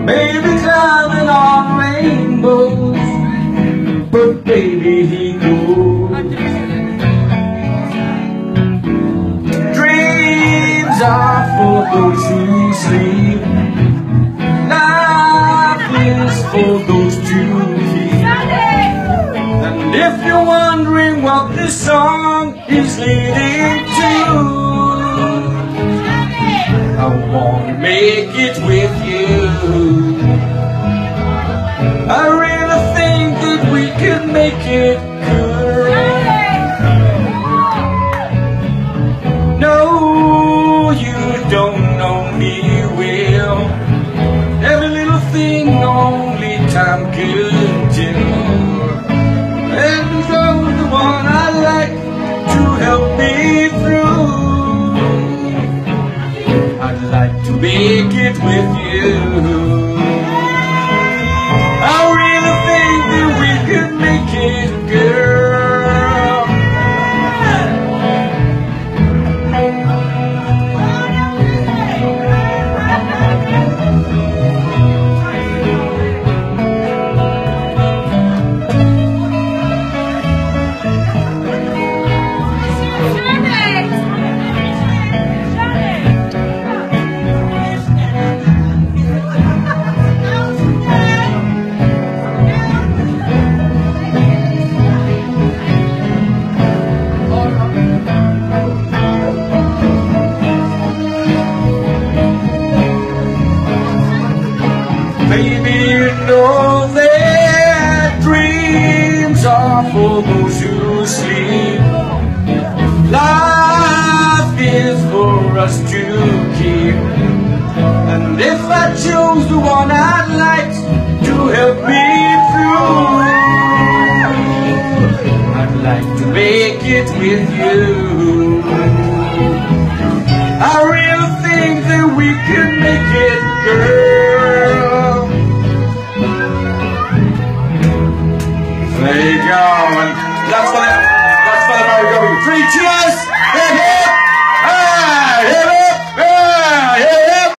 Maybe climbing on rainbows, but baby he knows dreams are for those who sleep. Life is for those to keep. And if you're wondering what this song is leading to, I wanna make it with you. I really think that we could make it good. No, you don't know me well. Every little thing only time can tell. And you're the one I like to help me through. I'd like to make it with you. I really think that we could make it, girl. Baby, you know that dreams are for those who sleep. Life is for us to keep. And if I chose the one I'd like to help me through, I'd like to make it with you. I really think that we could make it, girl. There you go, and that's for the Merry-Go-Round. 3 cheers!